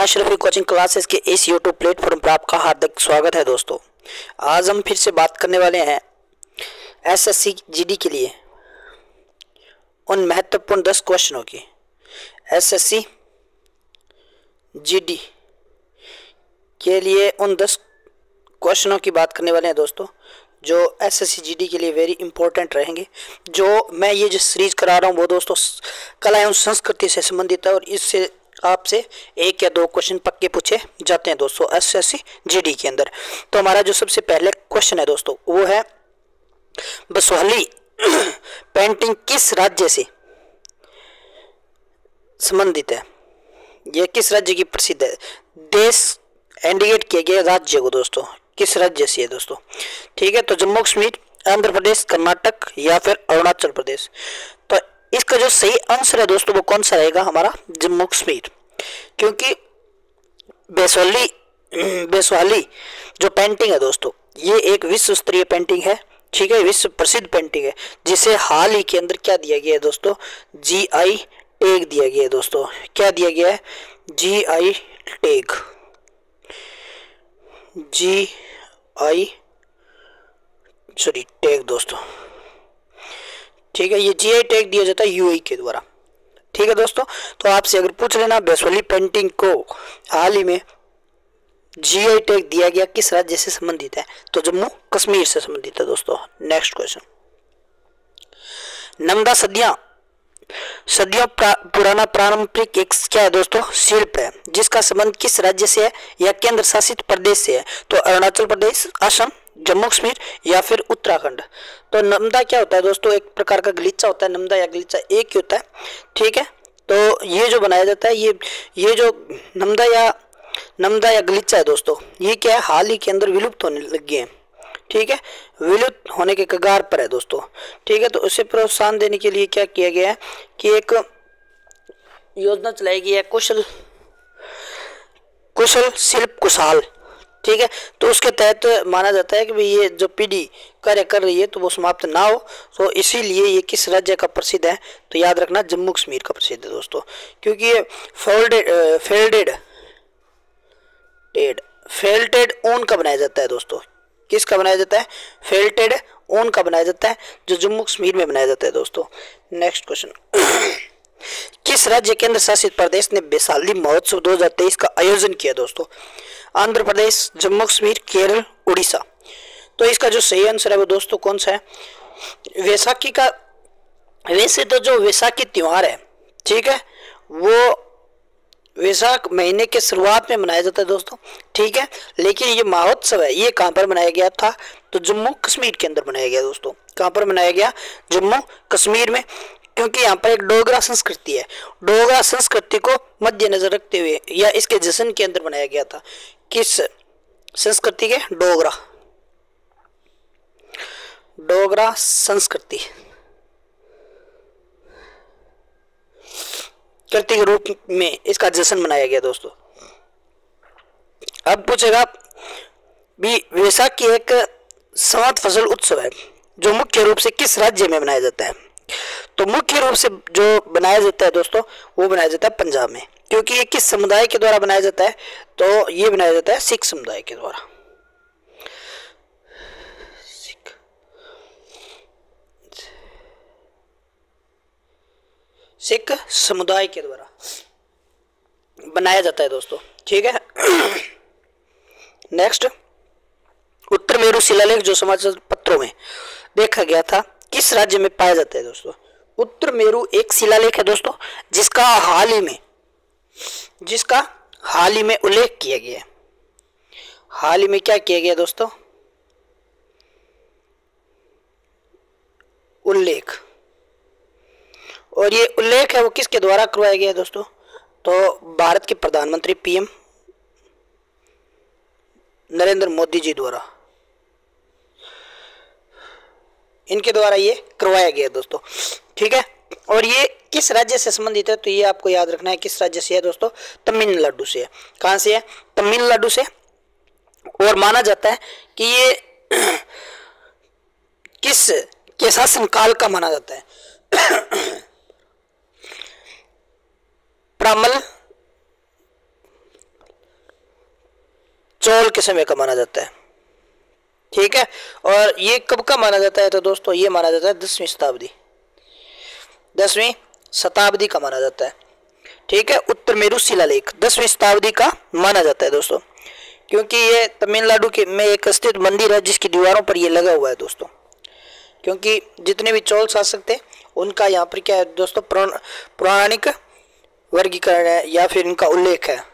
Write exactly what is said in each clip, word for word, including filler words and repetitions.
Ashrafi coaching classes के इस YouTube platform पर आपका हार्दिक स्वागत है दोस्तों। आज हम फिर से बात करने वाले हैं एसएससी जीडी के लिए उन महत्वपूर्ण दस क्वेश्चनों की। एसएससी जीडी के लिए उन दस क्वेश्चनों की बात करने वाले हैं दोस्तों, जो एसएससी जीडी के लिए वेरी इंपॉर्टेंट रहेंगे। जो मैं ये जो सीरीज करा रहा हूँ वो दोस्तों कला एवं संस्कृति से संबंधित है और इससे आपसे एक या दो क्वेश्चन पक्के पूछे जाते हैं दोस्तों एसएससी जीडी के अंदर। तो हमारा जो सबसे पहले क्वेश्चन है दोस्तों वो है, बसोहली पेंटिंग किस राज्य से संबंधित है? यह किस राज्य की प्रसिद्ध है? देश इंडिकेट किया गया राज्य को दोस्तों, किस राज्य से है दोस्तों? ठीक है, तो जम्मू कश्मीर, आंध्र प्रदेश, कर्नाटक या फिर अरुणाचल प्रदेश। तो इसका जो सही आंसर है दोस्तों वो कौन सा रहेगा? हमारा जम्मू कश्मीर, क्योंकि बेसोली बेसवाली जो पेंटिंग है दोस्तों ये एक विश्व स्तरीय पेंटिंग है। ठीक है, विश्व प्रसिद्ध पेंटिंग है जिसे हाल ही के अंदर क्या दिया गया है दोस्तों? जी आई टैग दिया गया है दोस्तों। क्या दिया गया है? G I tag, G I sorry tag दोस्तों। ठीक है, ये जी आई टैग दिया जाता है यूएई के द्वारा। ठीक है दोस्तों, तो आपसे अगर पूछ लेना बेसवाली पेंटिंग को हाल ही में जी आई टैग दिया गया किस राज्य से संबंधित है, तो जम्मू कश्मीर से संबंधित है दोस्तों। नेक्स्ट क्वेश्चन, नमदा सदियां सदियों पुराना पारंपरिक एक क्या है दोस्तों? शिल्प है जिसका संबंध किस राज्य से है या केंद्र शासित प्रदेश से है? तो अरुणाचल प्रदेश, असम, जम्मू कश्मीर या फिर उत्तराखंड। तो नमदा क्या होता है दोस्तों? एक प्रकार का गलीचा होता है। नमदा या गलीचा एक ही होता है। ठीक है, तो ये जो बनाया जाता है ये ये जो नमदा या नमदा या गलीचा है दोस्तों ये क्या है? हाल ही के अंदर विलुप्त होने लग गए हैं। ठीक है, विलुप्त होने के कगार पर है दोस्तों। ठीक है, तो उसे प्रोत्साहन देने के लिए क्या किया गया है कि एक योजना चलाई गई है, कुशल कुशल शिल्प कुशाल। ठीक है, तो उसके तहत माना जाता है कि भाई ये जो पीढ़ी कार्य कर रही है तो वो समाप्त ना हो, तो इसीलिए ये किस राज्य का प्रसिद्ध है? तो याद रखना जम्मू कश्मीर का प्रसिद्ध है दोस्तों, क्योंकि ये फोल्डेड फेल्डेड टेड फेल्टेड ऊन का बनाया जाता है दोस्तों। किसका बनाया जाता है? फेल्टेड ऊन का बनाया जाता है जो जम्मू कश्मीर में बनाया जाता है दोस्तों। नेक्स्ट क्वेश्चन, किस राज्य केंद्र शासित प्रदेश ने वैशाली महोत्सव दो हज़ार तेईस का आयोजन किया दोस्तों? आंध्र प्रदेश, जम्मू कश्मीर, केरल, उड़ीसा। तो इसका जो सही आंसर है वो दोस्तों कौन सा है? वैसाखी का। वैसे तो जो वैसाखी त्योहार है, ठीक है, वो वैशाख महीने के शुरुआत में मनाया जाता है दोस्तों। ठीक है, लेकिन ये महोत्सव है ये कहाँ पर मनाया गया था? तो जम्मू कश्मीर के अंदर मनाया गया दोस्तों। कहाँ पर मनाया गया? जम्मू कश्मीर में, क्योंकि यहाँ पर एक डोगरा संस्कृति है। डोगरा संस्कृति को मद्देनजर रखते हुए या इसके जश्न के अंदर बनाया गया था। किस संस्कृति के? डोगरा डोगरा संस्कृति कृति के रूप में इसका जश्न मनाया गया दोस्तों। अब पूछेगा भी, वैसाखी एक संवत फसल उत्सव है जो मुख्य रूप से किस राज्य में मनाया जाता है? तो मुख्य रूप से जो बनाया जाता है दोस्तों वो बनाया जाता है पंजाब में। क्योंकि ये किस समुदाय के द्वारा बनाया जाता है? तो ये बनाया जाता है सिख समुदाय के द्वारा। सिख समुदाय के द्वारा बनाया जाता है दोस्तों। ठीक है, नेक्स्ट, उत्तर मेरू शिलालेख जो समाचार पत्रों में देखा गया था किस राज्य में पाया जाता है दोस्तों? उत्तर मेरू एक शिलालेख है दोस्तों जिसका हाल ही में जिसका हाल ही में उल्लेख किया गया है। हाल ही में क्या किया गया दोस्तों? उल्लेख। और ये उल्लेख है वो किसके द्वारा करवाया गया है दोस्तों? तो भारत के प्रधानमंत्री पीएम नरेंद्र मोदी जी द्वारा, इनके द्वारा ये करवाया गया दोस्तों। ठीक है, और ये किस राज्य से संबंधित है? तो ये आपको याद रखना है किस राज्य से है दोस्तों? तमिलनाडु से है। कहां से है? तमिलनाडु से। और माना जाता है कि ये किस के शासन काल का माना जाता है? प्रामल चोल के समय का माना जाता है। ठीक है, और ये कब का माना जाता है? तो दोस्तों ये माना जाता है दसवीं शताब्दी, दसवीं शताब्दी का माना जाता है। ठीक है, उत्तर मेरू शिलालेख दसवीं शताब्दी का माना जाता है दोस्तों, क्योंकि ये तमिलनाडु के में एक स्थित मंदिर है जिसकी दीवारों पर ये लगा हुआ है दोस्तों। क्योंकि जितने भी चोल शासक थे उनका यहाँ पर क्या है दोस्तों, पौराणिक वर्गीकरण है या फिर इनका उल्लेख है।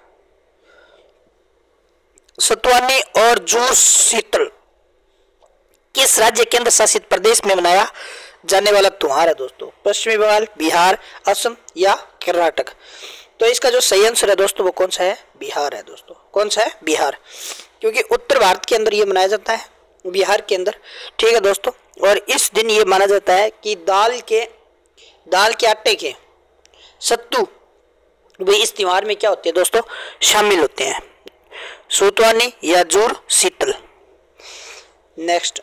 सतवानी और जूर शीतल किस राज्य केंद्र शासित प्रदेश में मनाया जाने वाला त्योहार है दोस्तों? पश्चिमी बंगाल, बिहार, असम या कर्नाटक? तो इसका जो सही आंसर है दोस्तों वो कौन सा है? बिहार है दोस्तों। कौन सा है? बिहार, क्योंकि उत्तर भारत के अंदर ये मनाया जाता है, बिहार के अंदर। ठीक है दोस्तों, और इस दिन ये माना जाता है कि दाल के दाल के आटे के सत्तू वे इस त्योहार में क्या होते हैं दोस्तों? शामिल होते हैं। सोतवानी या जूड़ शीतल। नेक्स्ट,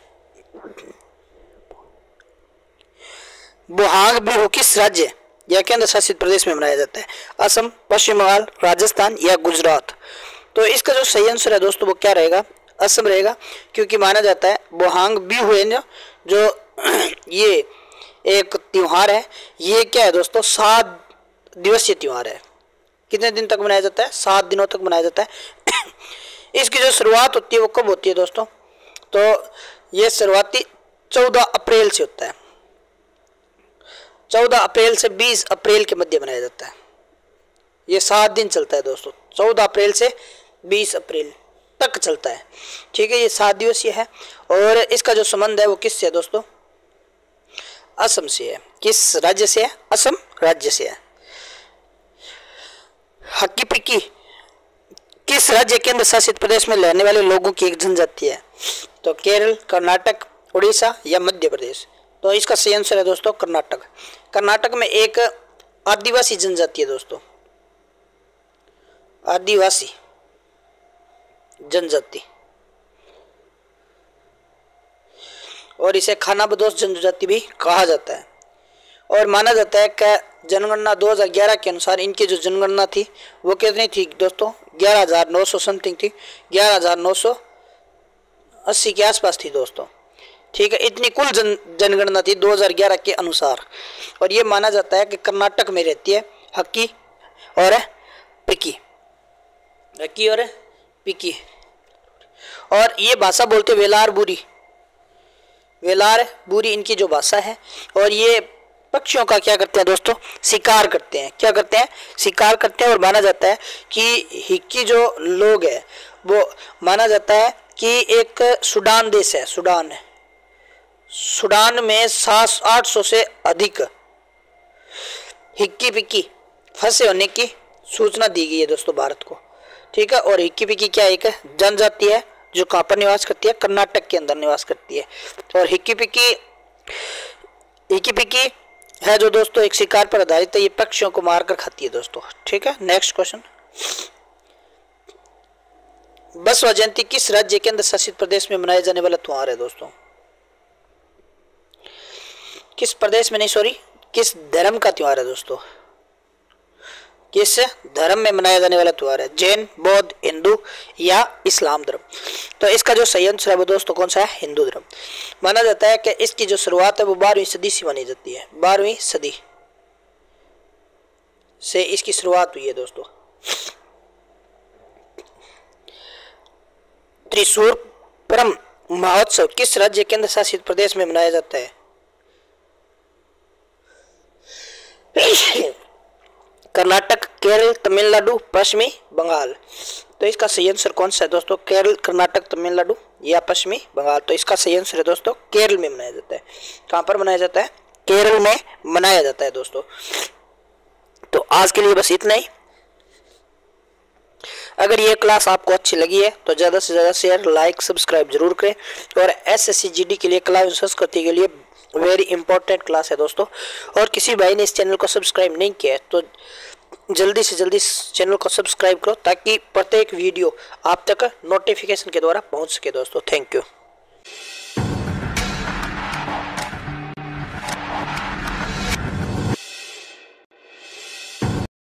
बोहाग बिहू किस राज्य या केंद्र शासित प्रदेश में मनाया जाता है? असम, पश्चिम बंगाल, राजस्थान या गुजरात? तो इसका जो सही आंसर है दोस्तों वो क्या रहेगा? असम रहेगा, क्योंकि माना जाता है बोहांग बिहू है ना, जो ये एक त्योहार है, ये क्या है दोस्तों? सात दिवसीय त्योहार है। कितने दिन तक मनाया जाता है? सात दिनों तक मनाया जाता है। इसकी जो शुरुआत होती है वो कब होती है दोस्तों? तो ये शुरुआती चौदह अप्रैल से होता है। चौदह अप्रैल से बीस अप्रैल के मध्य मनाया जाता है। ये सात दिन चलता है दोस्तों, चौदह अप्रैल से बीस अप्रैल तक चलता है। ठीक है, ये सात दिवसीय है और इसका जो संबंध है वो किससे है दोस्तों? असम से है। किस राज्य से है? असम राज्य से है। हक्की पिक्की किस राज्य केंद्र शासित प्रदेश में रहने वाले लोगों की एक जनजाति है? तो केरल, कर्नाटक, उड़ीसा या मध्य प्रदेश? तो इसका सही आंसर है दोस्तों कर्नाटक। कर्नाटक में एक आदिवासी जनजाति है दोस्तों, आदिवासी जनजाति, और इसे खानाबदोश जनजाति भी कहा जाता है। और माना जाता है कि जनगणना दो हज़ार ग्यारह के अनुसार इनकी जो जनगणना थी वो कितनी थी दोस्तों? ग्यारह हजार नौ सौ समथिंग थी, ग्यारह हजार नौ सौ अस्सी के आसपास थी दोस्तों। ठीक है, इतनी कुल जन जनगणना थी दो हज़ार ग्यारह के अनुसार। और ये माना जाता है कि कर्नाटक में रहती है हक्की और पिक्की, हक्की और पिक्की। और ये भाषा बोलते वेलार बुरी, वेलार बुरी इनकी जो भाषा है। और ये पक्षियों का क्या करते हैं दोस्तों? शिकार करते हैं। क्या करते हैं? शिकार करते हैं। और माना जाता है कि हिक्की जो लोग है वो माना जाता है कि एक सूडान देश है, सूडान है, सूडान में सात आठ सौ से अधिक हिक्की पिक्की फंसे होने की सूचना दी गई है दोस्तों भारत को। ठीक है, और हिक्की पिक्की क्या एक जनजाति है जो कहाँ पर निवास करती है? कर्नाटक के अंदर निवास करती है। और हिक्की पिक्की हिक्की पिक्की है जो दोस्तों एक शिकार पर आधारित है, ये पक्षियों को मारकर खाती है दोस्तों। ठीक है, नेक्स्ट क्वेश्चन, बसवा जयंती किस राज्य केंद्र शासित प्रदेश में मनाया जाने वाला त्योहार है दोस्तों? किस प्रदेश में नहीं सॉरी किस धर्म का त्योहार है दोस्तों? किस धर्म में मनाया जाने वाला त्योहार है? जैन, बौद्ध, हिंदू या इस्लाम धर्म? तो इसका जो सही आंसर है वो दोस्तों कौन सा है? हिंदू धर्म। माना जाता है कि इसकी जो शुरुआत है वो बारहवीं सदी से मानी जाती है, बारहवीं सदी से इसकी शुरुआत हुई है दोस्तों। त्रिशूर परम महोत्सव किस राज्य केंद्र शासित प्रदेश में मनाया जाता है? कर्नाटक, केरल, तमिलनाडु, पश्चिमी बंगाल? तो इसका सही आंसर कौन सा है दोस्तों? केरल, कर्नाटक, तमिलनाडु या पश्चिमी बंगाल? तो इसका सही आंसर है दोस्तों केरल में मनाया जाता है। कहां पर मनाया जाता है? केरल में मनाया जाता है दोस्तों। तो आज के लिए बस इतना ही। अगर ये क्लास आपको अच्छी लगी है तो ज़्यादा से ज़्यादा शेयर, लाइक, सब्सक्राइब जरूर करें। और एसएससी जीडी के लिए, कला एवं संस्कृति के लिए वेरी इंपॉर्टेंट क्लास है दोस्तों। और किसी भाई ने इस चैनल को सब्सक्राइब नहीं किया है तो जल्दी से जल्दी इस चैनल को सब्सक्राइब करो ताकि प्रत्येक वीडियो आप तक नोटिफिकेशन के द्वारा पहुंच सके दोस्तों। Thank you.